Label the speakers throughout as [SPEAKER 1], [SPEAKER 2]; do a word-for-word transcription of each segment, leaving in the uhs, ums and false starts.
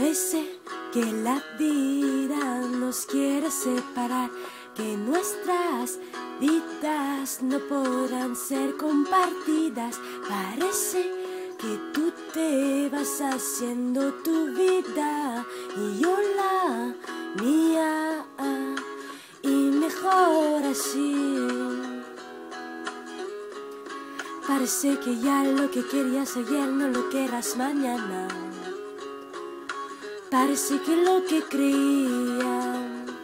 [SPEAKER 1] Parece que la vida nos quiere separar, que nuestras vidas no podrán ser compartidas. Parece que tú te vas haciendo tu vida y yo la mía, y mejor así. Parece que ya lo que querías ayer no lo querrás mañana. Parece que lo que creía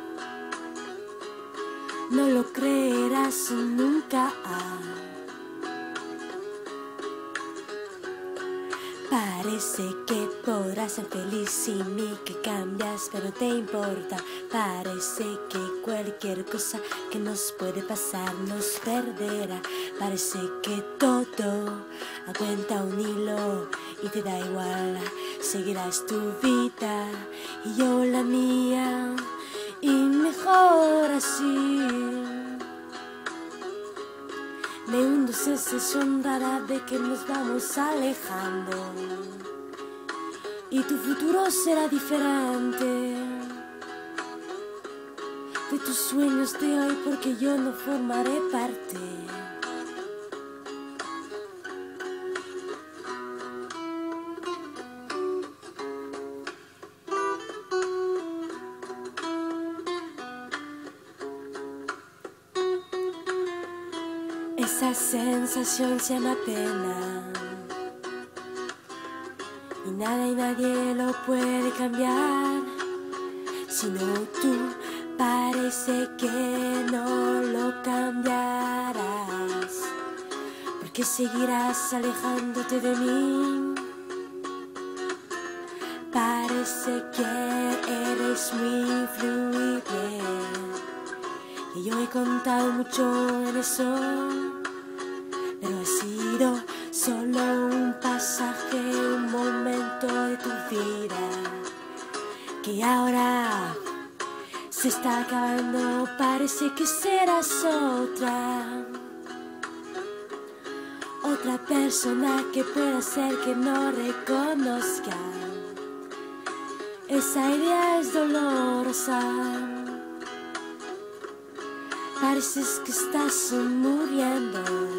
[SPEAKER 1] no lo creerás nunca. Parece que podrás ser feliz sin mí, que cambias pero te importa. Parece que cualquier cosa que nos puede pasar nos perderá. Parece que todo aguanta un hilo y te da igual. Seguirás tu vida y yo la mía, y mejor así. Me hundo esa sensación rara de que nos vamos alejando y tu futuro será diferente de tus sueños de hoy, porque yo no formaré parte. Esa sensación se llama pena y nada y nadie lo puede cambiar, sino tú. Parece que no lo cambiarás, porque seguirás alejándote de mí. Parece que eres muy fluible y yo he contado mucho en eso, pero ha sido solo un pasaje, un momento de tu vida que ahora se está acabando. Parece que serás otra, otra persona que pueda ser que no reconozca. Esa idea es dolorosa. Pareces que estás muriendo.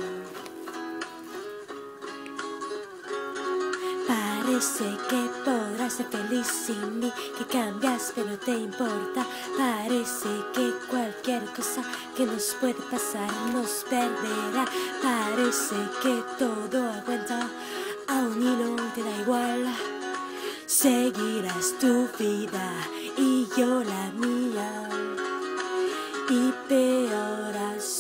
[SPEAKER 1] Parece que podrás ser feliz sin mí, que cambias pero te importa. Parece que cualquier cosa que nos puede pasar nos perderá. Parece que todo aguanta a un hilo, te da igual. Seguirás tu vida y yo la mía, y peor así.